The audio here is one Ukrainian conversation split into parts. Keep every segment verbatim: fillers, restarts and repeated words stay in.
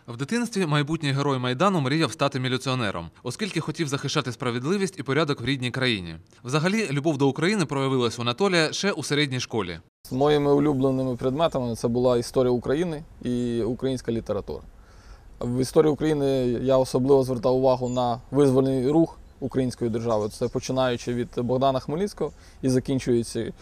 В дитинстві майбутній герой Майдану мріяв стати міліціонером, оскільки хотів захищати справедливість і порядок в рідній країні. Взагалі, любов до України проявилась у Анатолія ще у середній школі. Моїми улюбленими предметами це була історія України і українська література. В історії України я особливо звертав увагу на визвольний рух української держави. Це починаючи від Богдана Хмельницького і закінчуючи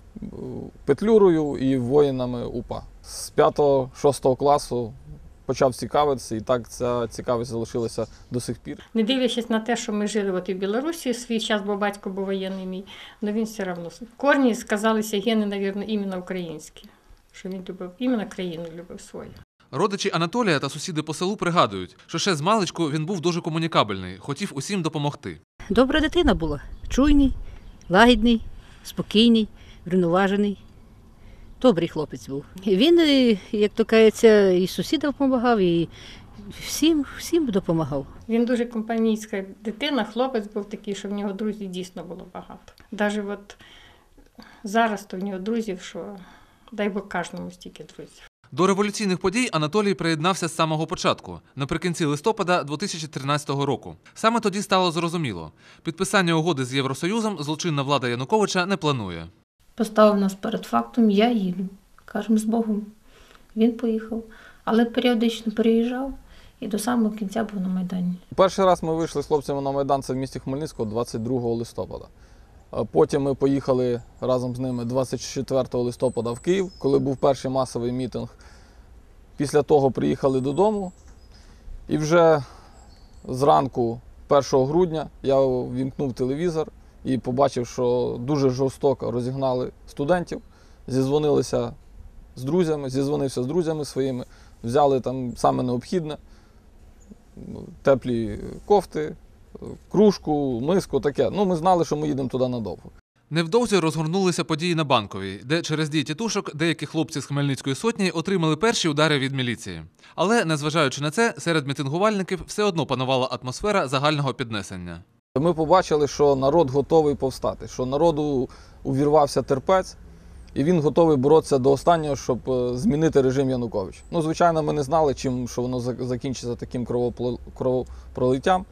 Петлюрою і воїнами УПА. З п'ятого-шостого класу почав цікавитися, і так ця цікавість залишилася до сих пір. Не дивлячись на те, що ми жили от і в Білорусі свій час, бо батько був воєнний мій, але він все одно. Корні сказалися гени, мабуть, іменно українські, що він любив, іменно країну любив свою. Родичі Анатолія та сусіди по селу пригадують, що ще з маличку він був дуже комунікабельний, хотів усім допомогти. Добра дитина була, чуйний, лагідний, спокійний, врівноважений. Добрий хлопець був. Він, як то кажеться, і сусідам допомагав, і всім, всім допомагав. Він дуже компанійська дитина, хлопець був такий, що в нього друзів дійсно було багато. Навіть от зараз то в нього друзів, що дай Бог кожному стільки друзів. До революційних подій Анатолій приєднався з самого початку, наприкінці листопада дві тисячі тринадцятого року. Саме тоді стало зрозуміло – підписання угоди з Євросоюзом злочинна влада Януковича не планує. Поставив нас перед фактом, я їду. Кажемо, з Богом. Він поїхав, але періодично переїжджав і до самого кінця був на Майдані. Перший раз ми вийшли з хлопцями на Майдан, це в місті Хмельницького, двадцять другого листопада. Потім ми поїхали разом з ними двадцять четвертого листопада в Київ, коли був перший масовий мітинг. Після того приїхали додому. І вже зранку першого грудня я ввімкнув телевізор і побачив, що дуже жорстоко розігнали студентів, зізвонилися з друзями, зізвонився з друзями своїми, взяли там саме необхідне, теплі кофти, кружку, миску, таке. Ну, ми знали, що ми їдемо туди надовго. Невдовзі розгорнулися події на Банковій, де через дії тітушок деякі хлопці з Хмельницької сотні отримали перші удари від міліції. Але, незважаючи на це, серед мітингувальників все одно панувала атмосфера загального піднесення. Ми побачили, що народ готовий повстати, що народу увірвався терпець, і він готовий боротися до останнього, щоб змінити режим Януковича. Ну, звичайно, ми не знали, чим що воно закінчиться таким кровопролиттям.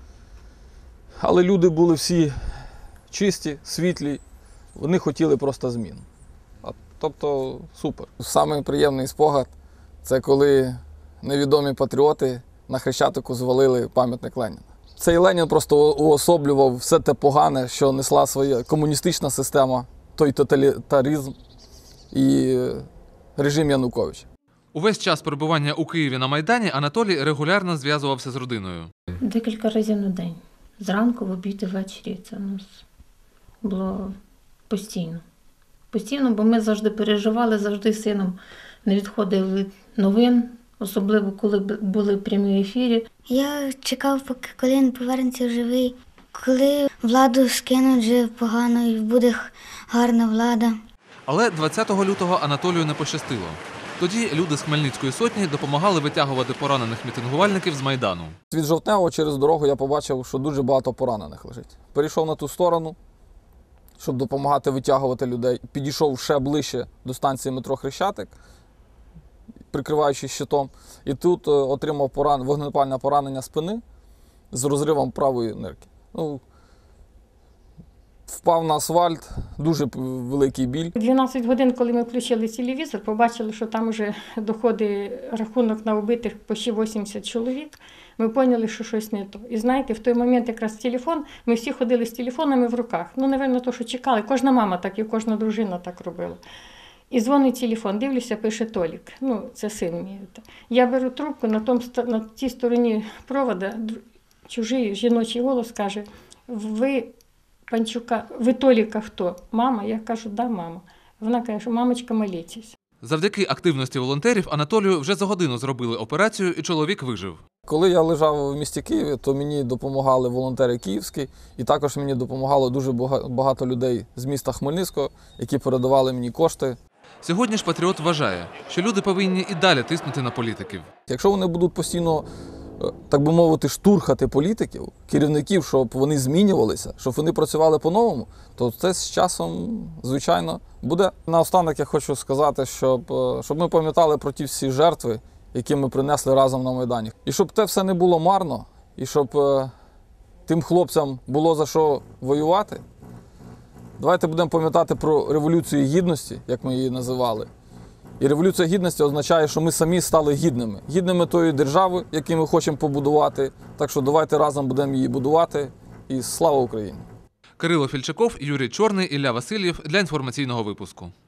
Але люди були всі чисті, світлі, вони хотіли просто змін. Тобто супер. Самий приємний спогад – це коли невідомі патріоти на Хрещатику звалили пам'ятник Леніна. Цей Ленін просто уособлював все те погане, що несла своя комуністична система, той тоталітаризм і режим Януковича. Увесь час перебування у Києві на Майдані Анатолій регулярно зв'язувався з родиною. Декілька разів на день. Зранку, в обід і ввечері. Це у нас було постійно. Постійно, бо ми завжди переживали, завжди з сином не відходили від новин, особливо коли були прямі ефірі. Я чекав, поки коли він повернеться живий, коли владу скинуть вже погано і буде гарна влада. Але двадцятого лютого Анатолію не пощастило. Тоді люди з Хмельницької сотні допомагали витягувати поранених мітингувальників з Майдану. Від Жовтневого через дорогу я побачив, що дуже багато поранених лежить. Перейшов на ту сторону, щоб допомагати витягувати людей. Підійшов ще ближче до станції метро Хрещатик, прикриваючись щитом. І тут отримав поран... вогнепальне поранення спини з розривом правої нирки. Ну, впав на асфальт, дуже великий біль. дванадцять годин, коли ми включили телевізор, побачили, що там вже доходить рахунок на вбитих почти вісімдесят чоловік. Ми поняли, що щось не то. І знаєте, в той момент якраз телефон, ми всі ходили з телефонами в руках. Ну, напевно, то, що чекали. Кожна мама так і кожна дружина так робила. І дзвонить телефон, дивлюся, пише Толік. Ну, це син мій. Я беру трубку, на, том, на тій стороні провода чужий жіночий голос каже: ви Панчука, ви Толіка хто? Мама? Я кажу, да, мама. Вона каже, що мамочка, молітесь. Завдяки активності волонтерів Анатолію вже за годину зробили операцію і чоловік вижив. Коли я лежав в місті Києві, то мені допомагали волонтери київські, і також мені допомагало дуже багато людей з міста Хмельницького, які передавали мені кошти. Сьогодні ж патріот вважає, що люди повинні і далі тиснути на політиків. Якщо вони будуть постійно, так би мовити, штурхати політиків, керівників, щоб вони змінювалися, щоб вони працювали по-новому, то це з часом, звичайно, буде. Наостанок я хочу сказати, щоб, щоб ми пам'ятали про ті всі жертви, які ми принесли разом на Майдані. І щоб те все не було марно, і щоб е, тим хлопцям було за що воювати, давайте будемо пам'ятати про Революцію Гідності, як ми її називали. І Революція Гідності означає, що ми самі стали гідними. Гідними тої держави, яку ми хочемо побудувати. Так що давайте разом будемо її будувати. І слава Україні! Кирило Фільчаков, Юрій Чорний, Ілля Васильєв для інформаційного випуску.